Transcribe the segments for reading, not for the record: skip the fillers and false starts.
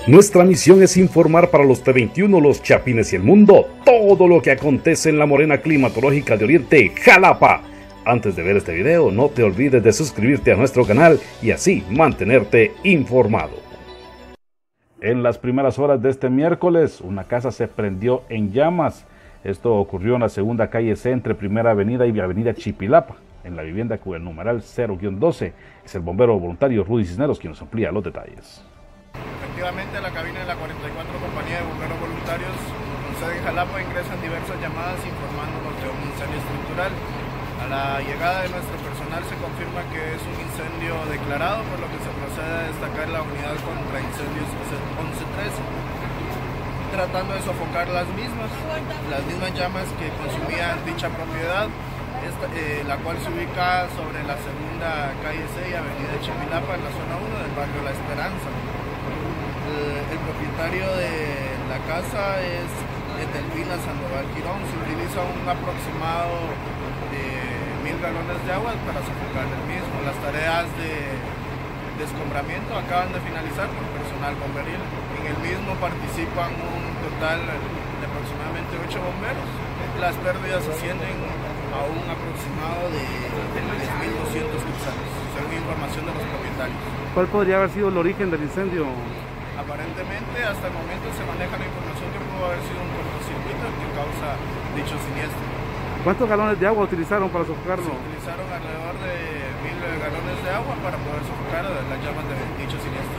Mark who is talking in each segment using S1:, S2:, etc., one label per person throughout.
S1: Nuestra misión es informar para los T21, los Chapines y el mundo todo lo que acontece en la morena climatológica de Oriente, Jalapa. Antes de ver este video, no te olvides de suscribirte a nuestro canal y así mantenerte informado. En las primeras horas de este miércoles, una casa se prendió en llamas. Esto ocurrió en la segunda calle C entre Primera Avenida y Avenida Chipilapa, en la vivienda con el numeral 0-12. Es el bombero voluntario Rudy Cisneros quien nos amplía los detalles.
S2: Efectivamente, la cabina de la 44 Compañía de Bomberos Voluntarios con sede en Jalapa ingresan diversas llamadas informándonos de un incendio estructural. A la llegada de nuestro personal se confirma que es un incendio declarado, por lo que se procede a destacar la unidad contra incendios 1113, tratando de sofocar las mismas llamas que consumían dicha propiedad, la cual se ubica sobre la segunda calle C y avenida Chipilapa en la zona 1 del barrio La Esperanza. El propietario de la casa es Etelvina Sandoval Quirón. Se utiliza un aproximado de 1000 galones de agua para sofocar el mismo. Las tareas de descombramiento acaban de finalizar por personal bomberil. En el mismo participan un total de aproximadamente 8 bomberos. Las pérdidas ascienden a un aproximado de 10.200 cruzados, según información de los propietarios.
S3: ¿Cuál podría haber sido el origen del incendio?
S2: Aparentemente, hasta el momento se maneja la información que pudo haber sido un cortocircuito el que causa dicho siniestro.
S3: ¿Cuántos galones de agua utilizaron para sofocarlo?
S2: Se utilizaron alrededor de 1000 galones de agua para poder sofocar las llamas de dicho siniestro.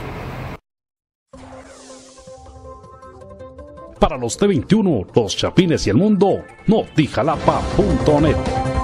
S1: Para los T21, los Chapines y el mundo, notijalapa.net.